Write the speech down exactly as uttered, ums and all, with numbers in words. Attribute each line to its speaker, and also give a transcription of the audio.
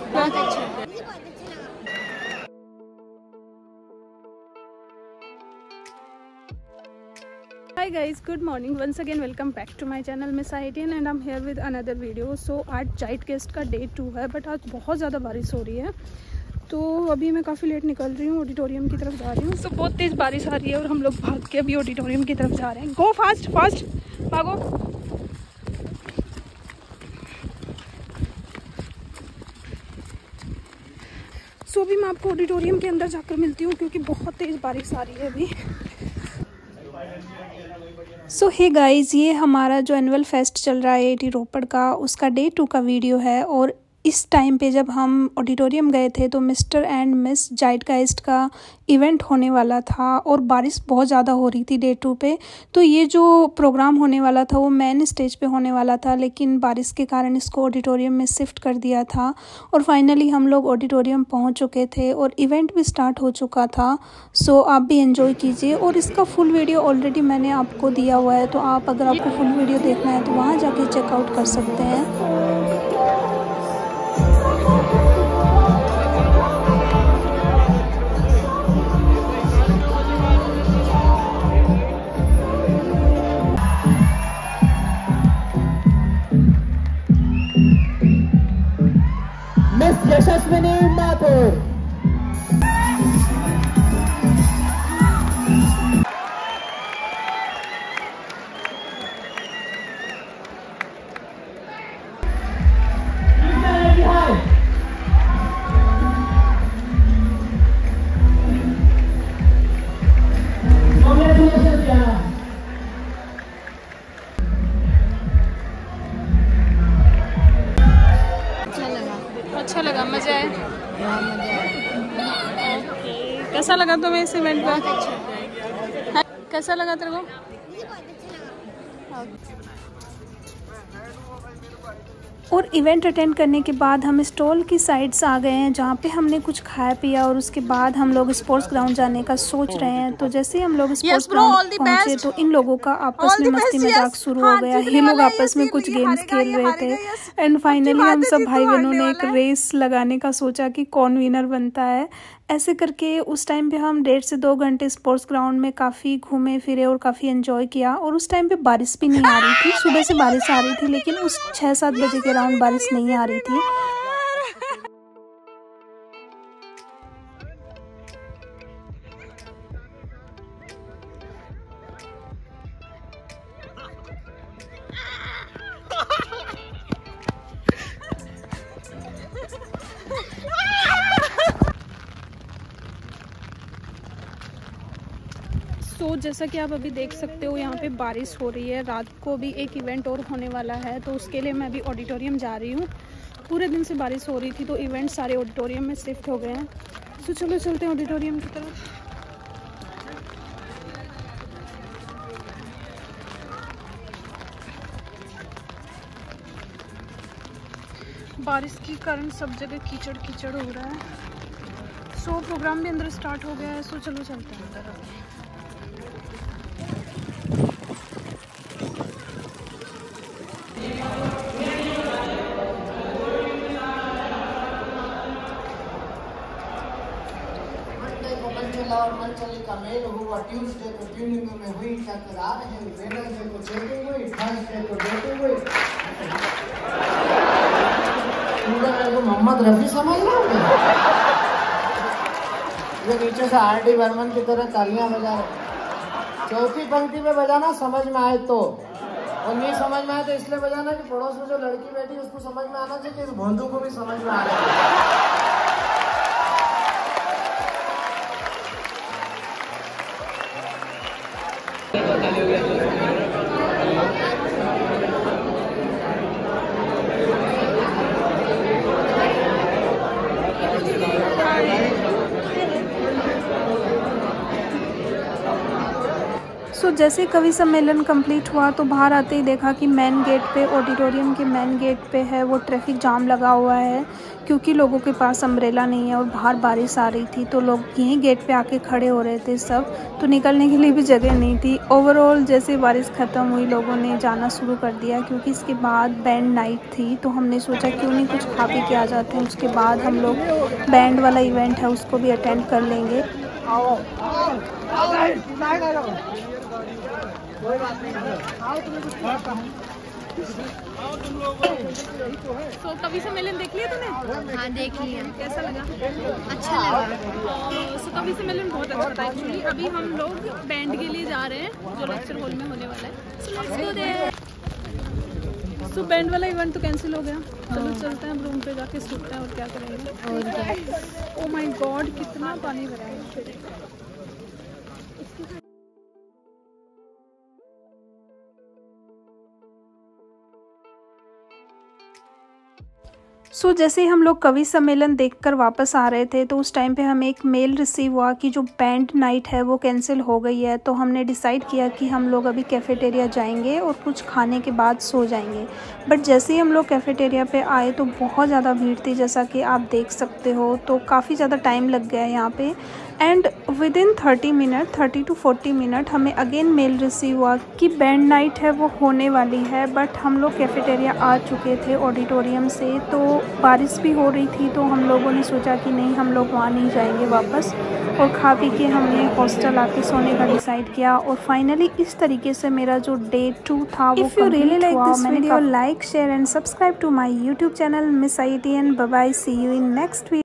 Speaker 1: बहुत अच्छा।
Speaker 2: Hi guys, good morning. Once again welcome back to my channel Miss Haitian and I'm here with another video. So आज जाइट guest का day two है, but आज बहुत ज़्यादा बारिश हो रही है, तो अभी मैं काफ़ी लेट निकल रही हूँ, ऑडिटोरियम की तरफ जा रही हूँ। तो बहुत तेज़ बारिश आ रही है और हम लोग भाग के अभी ऑडिटोरियम की तरफ जा रहे हैं। गो फास्ट फास्ट भागो। सो अभी मैं आपको ऑडिटोरियम के अंदर जाकर मिलती हूँ क्योंकि बहुत तेज़ बारिश आ रही है अभी। सो हे गाइज़, ये हमारा जो एनुअल फेस्ट चल रहा है एटी रोपड़ का, उसका डे टू का वीडियो है। और इस टाइम पे जब हम ऑडिटोरियम गए थे तो मिस्टर एंड मिस जाइटगाइस्ट का इवेंट होने वाला था और बारिश बहुत ज़्यादा हो रही थी डे टू पे। तो ये जो प्रोग्राम होने वाला था वो मेन स्टेज पे होने वाला था, लेकिन बारिश के कारण इसको ऑडिटोरियम में शिफ्ट कर दिया था। और फाइनली हम लोग ऑडिटोरियम पहुंच चुके थे और इवेंट भी स्टार्ट हो चुका था। सो आप भी एंजॉय कीजिए और इसका फुल वीडियो ऑलरेडी मैंने आपको दिया हुआ है, तो आप अगर आपको फुल वीडियो देखना है तो वहाँ जाके चेकआउट कर सकते हैं।
Speaker 3: मिस यशस्विनी माथुर।
Speaker 2: अच्छा लगा, मजा आया।
Speaker 1: बहुत मजा आया।
Speaker 2: ओके, कैसा लगा तुम्हें इस इवेंट में?
Speaker 1: बहुत अच्छा।
Speaker 2: कैसा लगा तेरे को?
Speaker 1: मुझे बहुत अच्छा लगा।
Speaker 2: और इवेंट अटेंड करने के बाद हम स्टॉल की साइड्स आ गए हैं जहाँ पे हमने कुछ खाया पिया और उसके बाद हम लोग स्पोर्ट्स ग्राउंड जाने का सोच रहे हैं। तो जैसे ही हम लोग स्पोर्ट्स ग्राउंड पहुँचे तो इन लोगों का आपस में मस्ती मजाक शुरू हो गया। ये लोग आपस में कुछ गेम्स खेल रहे थे एंड फाइनली हम सब भाई बहनों ने एक रेस लगाने का सोचा कि कौन विनर बनता है। ऐसे करके उस टाइम पे हम डेढ़ से दो घंटे स्पोर्ट्स ग्राउंड में काफ़ी घूमे फिरे और काफ़ी एंजॉय किया। और उस टाइम पे बारिश भी नहीं आ रही थी, सुबह से बारिश आ रही थी लेकिन उस छः सात बजे के अराउंड बारिश नहीं आ रही थी। तो जैसा कि आप अभी देख सकते हो यहाँ पे बारिश हो रही है। रात को भी एक इवेंट और होने वाला है, तो उसके लिए मैं अभी ऑडिटोरियम जा रही हूँ। पूरे दिन से बारिश हो रही थी तो इवेंट सारे ऑडिटोरियम में शिफ्ट हो गए हैं। तो चलो चलते हैं ऑडिटोरियम की तरफ। बारिश के कारण सब जगह कीचड़ कीचड़ हो रहा है। सो प्रोग्राम भी अंदर स्टार्ट हो गया है, सो चलो चलते हैं अंदर अभी।
Speaker 3: और मंचलिका मेल हुआ, ट्यूसडे को ट्यूनिंग में हुई टकरार है, वेडनेसडे को चेकिंग हुई, थर्सडे को डेटिंग हुई। पूरा मेरे को मोहम्मद रफी समझ रहा है। ये नीचे से आर डी बर्मन की तरह तालियां बजा रहे। चौथी पंक्ति में बजाना समझ में आए तो, और नहीं समझ में आए तो इसलिए बजाना कि पड़ोस में जो लड़की बैठी उसको समझ में आना चाहिए कि इस भोंदू को भी समझ में आ रहा है।
Speaker 2: सो so, जैसे कवि सम्मेलन कंप्लीट हुआ तो बाहर आते ही देखा कि मेन गेट पे, ऑडिटोरियम के मेन गेट पे है वो ट्रैफिक जाम लगा हुआ है क्योंकि लोगों के पास अम्ब्रेला नहीं है और बाहर बारिश आ रही थी, तो लोग यहीं गेट पे आके खड़े हो रहे थे सब, तो निकलने के लिए भी जगह नहीं थी। ओवरऑल जैसे बारिश ख़त्म हुई लोगों ने जाना शुरू कर दिया, क्योंकि इसके बाद बैंड नाइट थी, तो हमने सोचा क्यों नहीं कुछ खा पी के आ जाते हैं। उसके बाद हम लोग बैंड वाला इवेंट है उसको भी अटेंड कर लेंगे।
Speaker 4: तो कभी सम्मेलन देख लिया तूने?
Speaker 1: हाँ देख लिया।
Speaker 4: कैसा लगा?
Speaker 1: अच्छा लगा।
Speaker 4: सो कभी सम्मेलन बहुत अच्छा था एक्चुअली। अभी हम लोग बैंड के लिए जा रहे हैं जो लेक्चर हॉल में होने वाला है। So let's go there. So band वाला इवेंट तो कैंसिल हो गया। चलो चलते हैं रूम पे जाके सोते हैं और क्या करेंगे।
Speaker 1: और क्या।
Speaker 4: ओ माय गॉड कितना पानी भरा है।
Speaker 2: सो so, जैसे ही हम लोग कवि सम्मेलन देखकर वापस आ रहे थे, तो उस टाइम पे हमें एक मेल रिसीव हुआ कि जो बैंड नाइट है वो कैंसिल हो गई है। तो हमने डिसाइड किया कि हम लोग अभी कैफ़ेटेरिया जाएंगे और कुछ खाने के बाद सो जाएंगे। बट जैसे ही हम लोग कैफ़ेटेरिया पे आए तो बहुत ज़्यादा भीड़ थी, जैसा कि आप देख सकते हो। तो काफ़ी ज़्यादा टाइम लग गया यहाँ पे and within thirty minute thirty to forty minute हमें अगेन मेल रिसीव हुआ कि बैंड नाइट है वो होने वाली है। बट हम लोग कैफ़ेटेरिया आ चुके थे ऑडिटोरियम से, तो बारिश भी हो रही थी, तो हम लोगों ने सोचा कि नहीं हम लोग वहाँ नहीं जाएंगे वापस, और खा पी के हमने हॉस्टल आके सोने का डिसाइड किया। और फाइनली इस तरीके से मेरा जो डे टू था वो
Speaker 5: If you really like this
Speaker 2: मैंने
Speaker 5: video,
Speaker 2: like share and subscribe to my YouTube channel miss I T N. Bye bye, see you in next video.